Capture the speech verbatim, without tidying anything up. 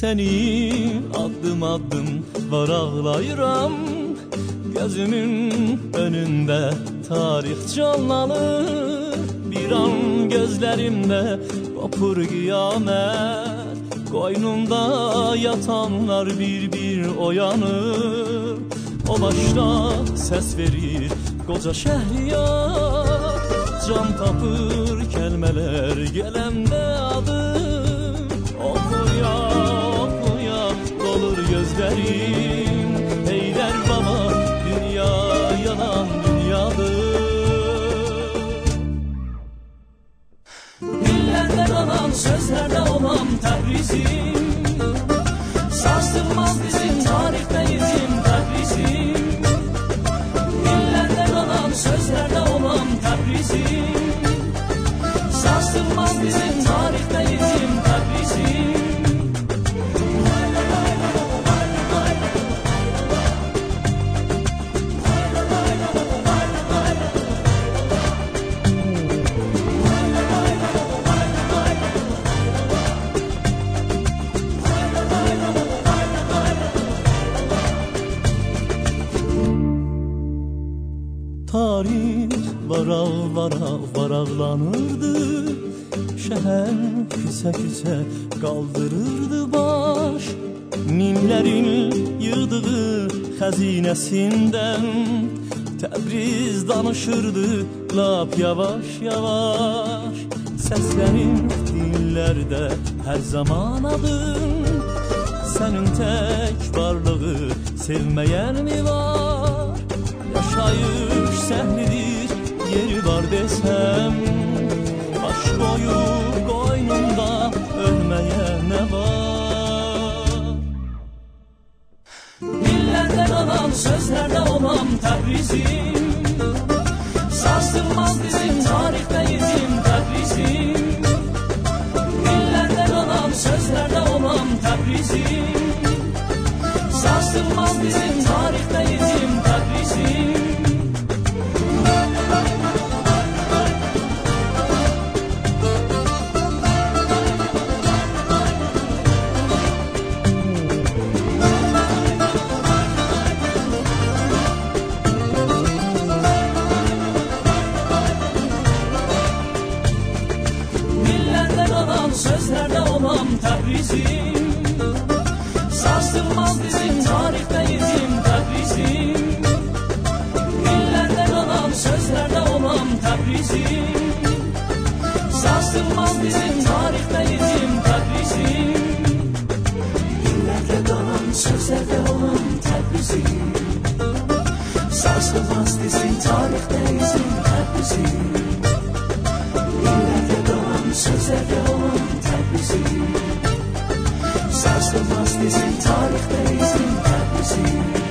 seni addım addım varaqlayıram. Gözümün önünde tarih canlanır. Bir an gözlerimde kopur kıyamet. Koynumda yatanlar bir bir uyanır. O başta ses verir koca Şehriyar. Can tapır kelimeler gelemde adım. Okuya okuya dolur gözlerim. Eyler baba dünya yalan dünyadır. Dillerde kalan sözlerde olan Tebrizim. Sarsılmaz bizim tarihte izim Tebrizim. Dillerde kalan sözlerde olan Tebrizim. Sarsılmaz bizim tarihte izim Tebrizim. Tarih varaq varaq varaqlanırdı. Şehir küse küse kaldırırdı baş. Minlerin yığdığı hazinesinden Tebriz danışırdı lap yavaş yavaş. Seslerin dillerde her zaman adın. Senin tek varlığı sevmeyen mi var? Yaşayış sehlidir yeri var desem. Baş koyup koynumda ölmeye ne var? Dillerde kalan sözlerde olan Tebrizim. Sarsılmaz bizim tarihte izim Tebrizim. Dillerde kalan sözlerde olan Tebrizim. Sarsılmaz bizim tarihte izim Tebrizim. Dillerde kalan sözlerde olan Tebrizim. Sarsılmaz bizim tarihte izim Tebrizim. Dillerde kalan sözlerde olan Tebrizim. Sarsılmaz bizim tarihte izim Tebrizim. Dillerde kalan sözlerde olan Tebrizim. Sarsılmaz bizim tarihte izim Tebrizim. Dillerde kalan sözlerde olan Tebrizim. Sarsılmaz bizim tarihte izin Tebrizim.